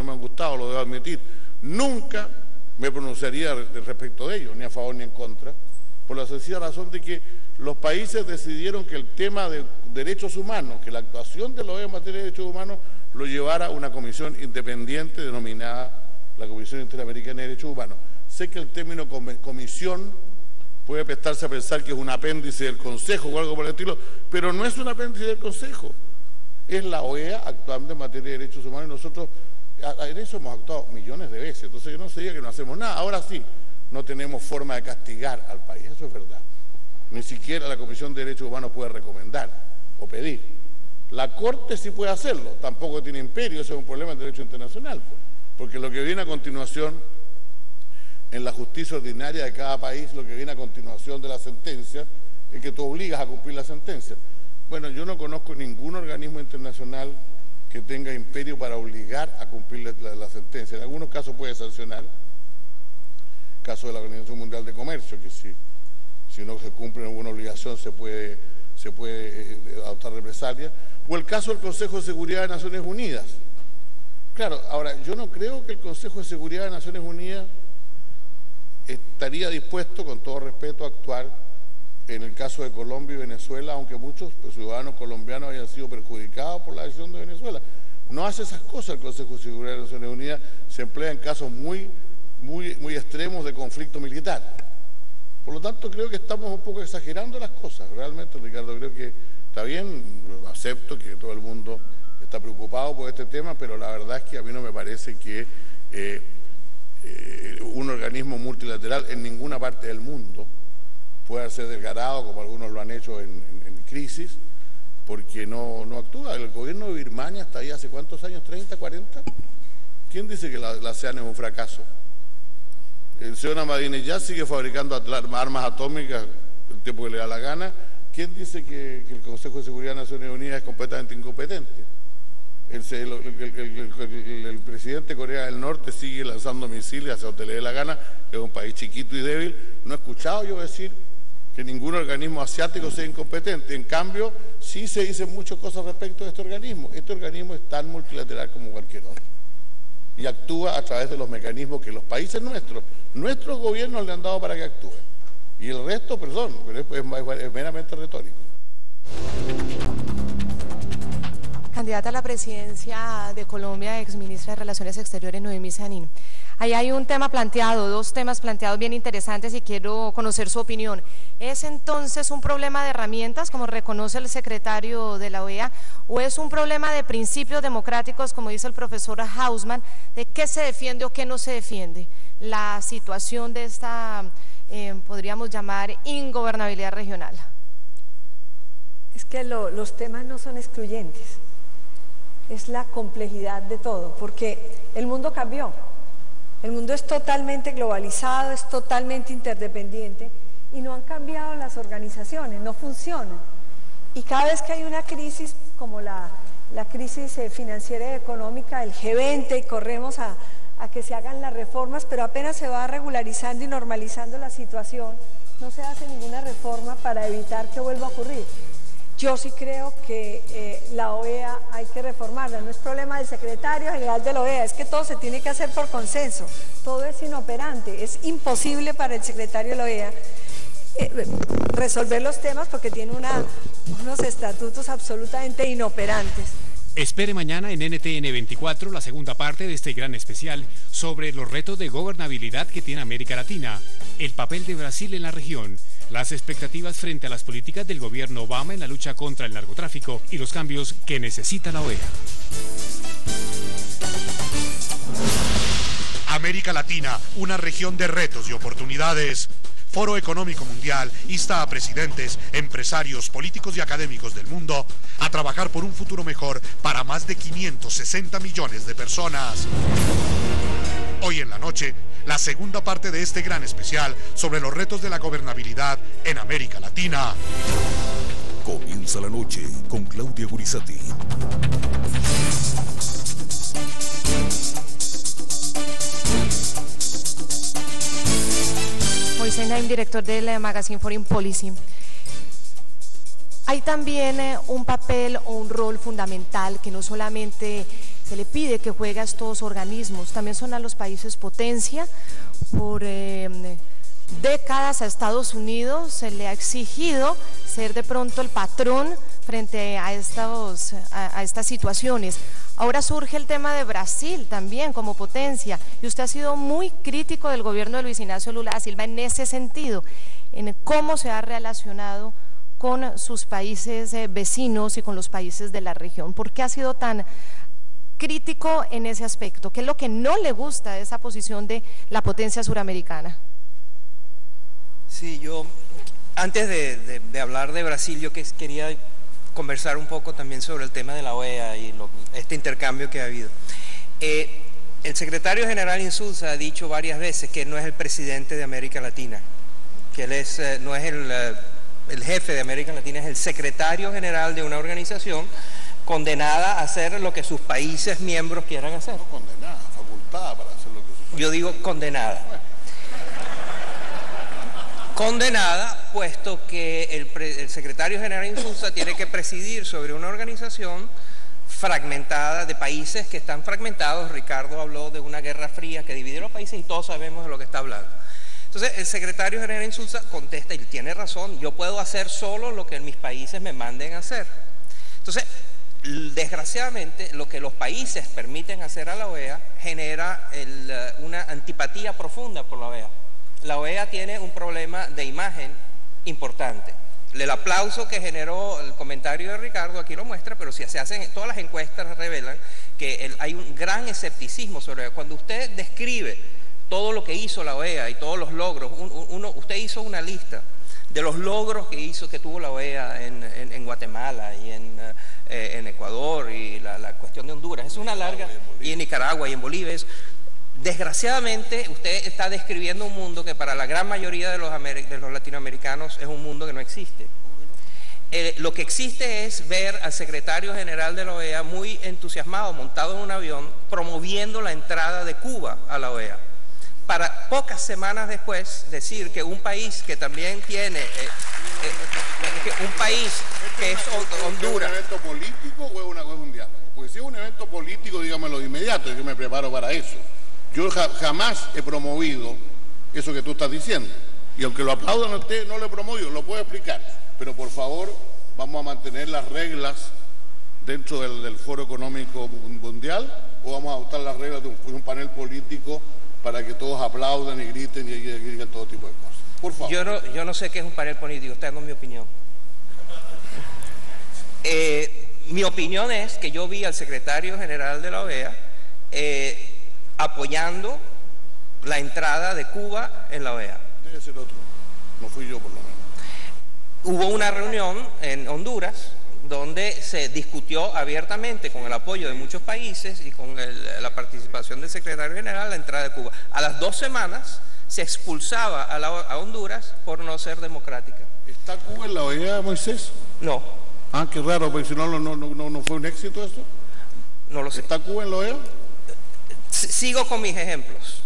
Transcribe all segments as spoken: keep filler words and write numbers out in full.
me han gustado, lo debo admitir. Nunca me pronunciaría respecto de ellos, ni a favor ni en contra, por la sencilla razón de que los países decidieron que el tema de derechos humanos, que la actuación de la O E A en materia de derechos humanos lo llevara a una comisión independiente denominada la Comisión Interamericana de Derechos Humanos. Sé que el término comisión puede prestarse a pensar que es un apéndice del Consejo o algo por el estilo, pero no es un apéndice del Consejo, es la O E A actuando en materia de derechos humanos y nosotros en eso hemos actuado millones de veces, entonces yo no sé que no hacemos nada. Ahora sí, no tenemos forma de castigar al país, eso es verdad. Ni siquiera la Comisión de Derechos Humanos puede recomendar o pedir. La Corte sí puede hacerlo, tampoco tiene imperio, ese es un problema del derecho internacional, pues, porque lo que viene a continuación en la justicia ordinaria de cada país, lo que viene a continuación de la sentencia, es que tú obligas a cumplir la sentencia. Bueno, yo no conozco ningún organismo internacional que tenga imperio para obligar a cumplir la, la, la sentencia. En algunos casos puede sancionar, caso de la Organización Mundial de Comercio, que si, si no se cumple alguna obligación se puede, se puede eh, adoptar represalias, o el caso del Consejo de Seguridad de Naciones Unidas. Claro, ahora, yo no creo que el Consejo de Seguridad de Naciones Unidas estaría dispuesto, con todo respeto, a actuar en el caso de Colombia y Venezuela, aunque muchos pues, ciudadanos colombianos hayan sido perjudicados por la decisión de Venezuela. No hace esas cosas el Consejo de Seguridad de Naciones Unidas, se emplea en casos muy, muy, muy extremos de conflicto militar. Por lo tanto, creo que estamos un poco exagerando las cosas. Realmente, Ricardo, creo que está bien, acepto que todo el mundo está preocupado por este tema, pero la verdad es que a mí no me parece que eh, eh, un organismo multilateral en ninguna parte del mundo pueda ser desgarrado, como algunos lo han hecho en, en, en crisis, porque no, no actúa. El gobierno de Birmania está ahí hace ¿cuántos años? ¿treinta, cuarenta? ¿Quién dice que la, la ASEAN es un fracaso? El señor Ahmadinejad sigue fabricando armas atómicas el tiempo que le da la gana. ¿Quién dice que, que el Consejo de Seguridad de Naciones Unidas es completamente incompetente? El, el, el, el, el, el presidente de Corea del Norte sigue lanzando misiles hacia donde le dé la gana, es un país chiquito y débil. No he escuchado yo decir que ningún organismo asiático sea incompetente. En cambio, sí se dicen muchas cosas respecto de este organismo. Este organismo es tan multilateral como cualquier otro y actúa a través de los mecanismos que los países nuestros, nuestros gobiernos le han dado para que actúen. Y el resto, perdón, pero es, es, es meramente retórico. Candidata a la presidencia de Colombia, exministra de Relaciones Exteriores, Noemí Sanín. Ahí hay un tema planteado, dos temas planteados bien interesantes y quiero conocer su opinión. ¿Es entonces un problema de herramientas, como reconoce el secretario de la O E A, o es un problema de principios democráticos, como dice el profesor Hausmann, de qué se defiende o qué no se defiende? La situación de esta, eh, podríamos llamar, ingobernabilidad regional. Es que lo, los temas no son excluyentes, es la complejidad de todo, porque el mundo cambió. El mundo es totalmente globalizado, es totalmente interdependiente y no han cambiado las organizaciones, no funcionan. Y cada vez que hay una crisis como la, la crisis financiera y económica, el G veinte, y corremos a, a que se hagan las reformas, pero apenas se va regularizando y normalizando la situación, no se hace ninguna reforma para evitar que vuelva a ocurrir. Yo sí creo que eh, la O E A hay que reformarla, no es problema del secretario general de la O E A, es que todo se tiene que hacer por consenso, todo es inoperante, es imposible para el secretario de la O E A eh, resolver los temas porque tiene una, unos estatutos absolutamente inoperantes. Espere mañana en N T N veinticuatro la segunda parte de este gran especial sobre los retos de gobernabilidad que tiene América Latina, el papel de Brasil en la región, las expectativas frente a las políticas del gobierno Obama en la lucha contra el narcotráfico y los cambios que necesita la O E A. América Latina, una región de retos y oportunidades. Foro Económico Mundial insta a presidentes, empresarios, políticos y académicos del mundo a trabajar por un futuro mejor para más de quinientos sesenta millones de personas. Hoy en la noche, la segunda parte de este gran especial sobre los retos de la gobernabilidad en América Latina. Comienza la noche con Claudia Gurizati. Moisés Naim, director del Magazine Foreign Policy. Hay también eh, un papel o un rol fundamental que no solamente se le pide que juegue a estos organismos. También son a los países potencia. Por eh, décadas a Estados Unidos se le ha exigido ser de pronto el patrón frente a, estos, a, a estas situaciones. Ahora surge el tema de Brasil también como potencia, y usted ha sido muy crítico del gobierno de Luis Ignacio Lula da Silva en ese sentido, en cómo se ha relacionado con sus países eh, vecinos y con los países de la región. ¿Por qué ha sido tan crítico en ese aspecto? ¿Qué es lo que no le gusta de esa posición de la potencia suramericana? Sí, yo, antes de, de, de hablar de Brasil, yo que quería conversar un poco también sobre el tema de la O E A y lo, este intercambio que ha habido. Eh, el secretario general Insulza ha dicho varias veces que él no es el presidente de América Latina, que él es, eh, no es el, eh, el jefe de América Latina, es el secretario general de una organización condenada a hacer lo que sus países miembros quieran hacer. No condenada, facultada para hacer lo que sus países. Yo digo condenada. Condenada, puesto que el, pre, el secretario general Insulza tiene que presidir sobre una organización fragmentada de países que están fragmentados. Ricardo habló de una guerra fría que divide los países y todos sabemos de lo que está hablando. Entonces el secretario general Insulza contesta y tiene razón, yo puedo hacer solo lo que mis países me manden a hacer. Entonces, desgraciadamente, lo que los países permiten hacer a la O E A genera el, una antipatía profunda por la O E A. La O E A tiene un problema de imagen importante. El aplauso que generó el comentario de Ricardo aquí lo muestra, pero si se hacen, todas las encuestas revelan que el, hay un gran escepticismo sobre la O E A. Cuando usted describe todo lo que hizo la O E A y todos los logros, un, uno, usted hizo una lista de los logros que hizo, que tuvo la O E A en, en, en Guatemala y en, eh, en Ecuador y la, la cuestión de Honduras, es una larga, y en Nicaragua y en Bolivia. Es, desgraciadamente usted está describiendo un mundo que para la gran mayoría de los, de los latinoamericanos es un mundo que no existe. Eh, lo que existe es ver al secretario general de la O E A muy entusiasmado, montado en un avión, promoviendo la entrada de Cuba a la O E A. Para pocas semanas después decir que un país que también tiene, eh, eh, que un país que es Honduras. ¿Es un evento político o es, una, o es un diálogo? Porque si es un evento político, dígamelo de inmediato, yo me preparo para eso. Yo ja, jamás he promovido eso que tú estás diciendo. Y aunque lo aplaudan a usted, no lo he promovido, lo puedo explicar. Pero por favor, vamos a mantener las reglas dentro del, del Foro Económico Mundial, o vamos a adoptar las reglas de un, de un panel político para que todos aplaudan y griten y, y, y digan todo tipo de cosas. Por favor. Yo no, yo no sé qué es un panel político, estoy dando mi opinión. Eh, mi opinión es que yo vi al secretario general de la O E A eh, apoyando la entrada de Cuba en la O E A. Debe ser otro, no fui yo por lo menos. Hubo una reunión en Honduras donde se discutió abiertamente con el apoyo de muchos países y con el, la participación del secretario general la entrada de Cuba. A las dos semanas se expulsaba a, la, a Honduras por no ser democrática. ¿Está Cuba en la O E A, Moisés? No. Ah, qué raro, porque si no, no, no, no, no fue un éxito esto. No lo sé. ¿Está Cuba en la O E A? Sigo con mis ejemplos.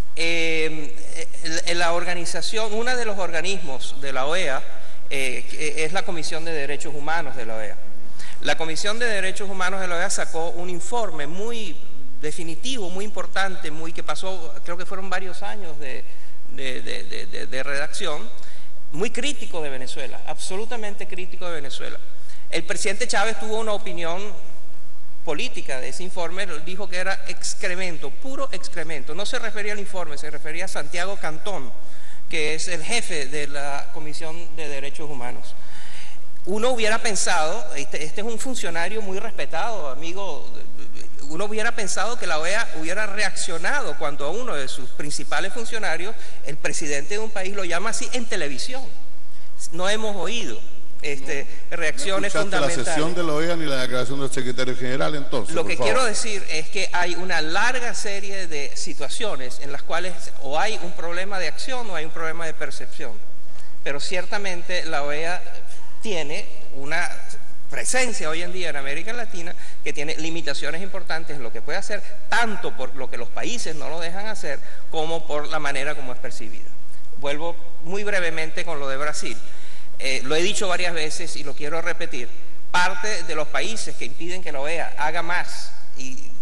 Eh, la organización, uno de los organismos de la O E A eh, es la Comisión de Derechos Humanos de la O E A. La Comisión de Derechos Humanos de la O E A sacó un informe muy definitivo, muy importante, muy que pasó, creo que fueron varios años de, de, de, de, de, de redacción, muy crítico de Venezuela, absolutamente crítico de Venezuela. El presidente Chávez tuvo una opinión política de ese informe, dijo que era excremento, puro excremento. No se refería al informe, se refería a Santiago Cantón, que es el jefe de la Comisión de Derechos Humanos. Uno hubiera pensado, este, este es un funcionario muy respetado, amigo, uno hubiera pensado que la O E A hubiera reaccionado cuando a uno de sus principales funcionarios, el presidente de un país, lo llama así en televisión. No hemos oído este, no, reacciones no fundamentales. La sesión de la O E A ni la declaración del secretario general, entonces. Lo que favor. quiero decir es que hay una larga serie de situaciones en las cuales o hay un problema de acción o hay un problema de percepción. Pero ciertamente la O E A tiene una presencia hoy en día en América Latina que tiene limitaciones importantes en lo que puede hacer, tanto por lo que los países no lo dejan hacer, como por la manera como es percibida. Vuelvo muy brevemente con lo de Brasil. Eh, lo he dicho varias veces y lo quiero repetir. Parte de los países que impiden que la O E A haga más y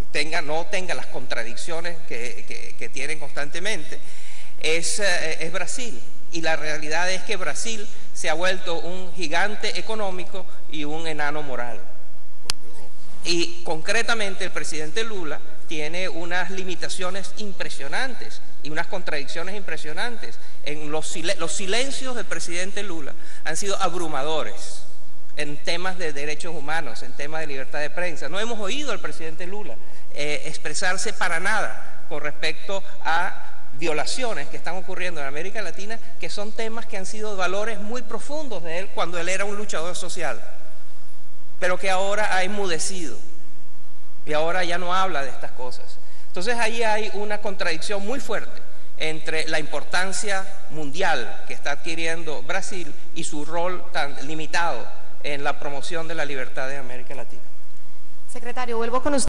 tenga, no tenga las contradicciones que, que, que tienen constantemente, es, es Brasil. Y la realidad es que Brasil se ha vuelto un gigante económico y un enano moral. Y concretamente el presidente Lula tiene unas limitaciones impresionantes y unas contradicciones impresionantes. En los, sil los silencios del presidente Lula han sido abrumadores en temas de derechos humanos, en temas de libertad de prensa. No hemos oído al presidente Lula eh, expresarse para nada con respecto a violaciones que están ocurriendo en América Latina, que son temas que han sido valores muy profundos de él cuando él era un luchador social, pero que ahora ha enmudecido y ahora ya no habla de estas cosas. Entonces ahí hay una contradicción muy fuerte entre la importancia mundial que está adquiriendo Brasil y su rol tan limitado en la promoción de la libertad de América Latina. Secretario, vuelvo con usted.